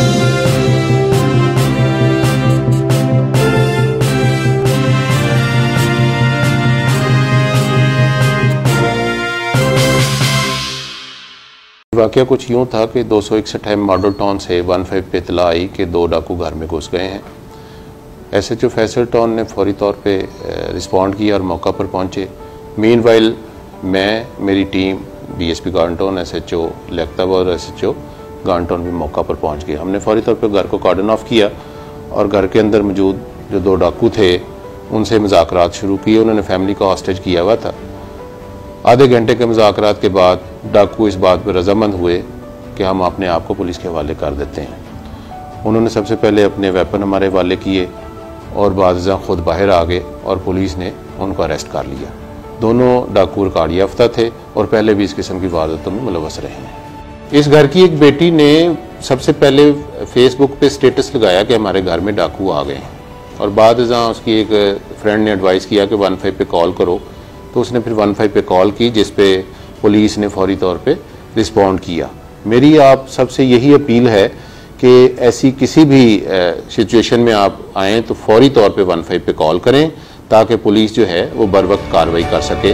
वाक़या कुछ यूँ था कि 261 मॉडल टाउन से 15 पे इत्तला आई कि 2 डाकू घर में घुस गए हैं। SHO फैसल टाउन ने फौरी तौर पे रिस्पॉन्ड किया और मौका पर पहुँचे। मीनवाइल मैं, मेरी team, DSP garden town, SHO Lakhtabad और SHO गार्डन टाउन भी मौका पर पहुँच गए। हमने फौरी तौर पर घर को कॉर्डन ऑफ किया और घर के अंदर मौजूद जो 2 डाकू थे उनसे मुज़ाकरात शुरू किए। उन्होंने फैमिली को हॉस्टेज किया हुआ था। आधे घंटे के मुज़ाकरात के बाद डाकू इस बात पर रजामंद हुए कि हम अपने आप को पुलिस के हवाले कर देते हैं। उन्होंने सबसे पहले अपने वेपन हमारे हवाले किए और बादशाह खुद बाहर आ गए और पुलिस ने उनको अरेस्ट कर लिया। दोनों डाकू रिकॉर्ड याफ्ता थे और पहले भी इस किस्म की वारदातों में मुलव्वस रहे हैं। इस घर की एक बेटी ने सबसे पहले फेसबुक पे स्टेटस लगाया कि हमारे घर में डाकू आ गए हैं और बादशाह उसकी एक फ्रेंड ने एडवाइस किया कि 15 पे कॉल करो, तो उसने फिर 15 पे कॉल की जिस पे पुलिस ने फौरी तौर पे रिस्पॉन्ड किया। मेरी आप सबसे यही अपील है कि ऐसी किसी भी सिचुएशन में आप आएँ तो फौरी तौर पे 15 पे कॉल करें ताकि पुलिस जो है वो बर वक्त कार्रवाई कर सके।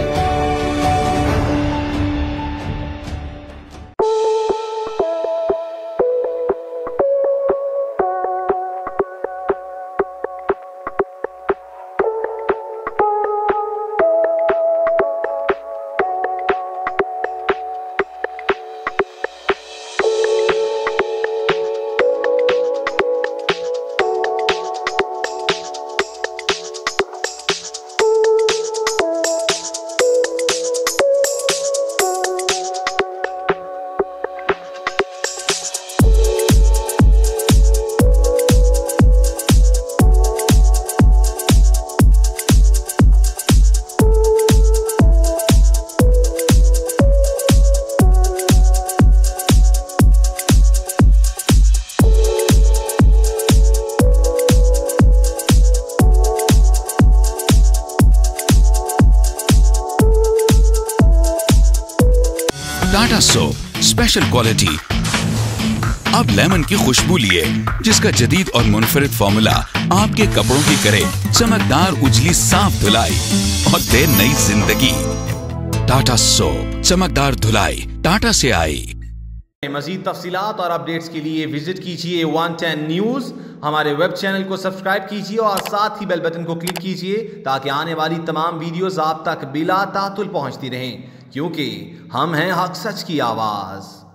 टाटा सोप स्पेशल क्वालिटी अब लेमन की खुशबू लिए, जिसका जदीद और मुनफरिद फॉर्मूला आपके कपड़ों की करे चमकदार उजली साफ धुलाई और दे नई जिंदगी। टाटा सोप, चमकदार धुलाई टाटा से आई। मजीद तफसीलात और अपडेट्स के लिए विजिट कीजिए 110 न्यूज़। हमारे वेब चैनल को सब्सक्राइब कीजिए और साथ ही बेल बटन को क्लिक कीजिए ताकि आने वाली तमाम वीडियोस आप तक बिला तातुल पहुंचती रहें, क्योंकि हम हैं हक सच की आवाज़।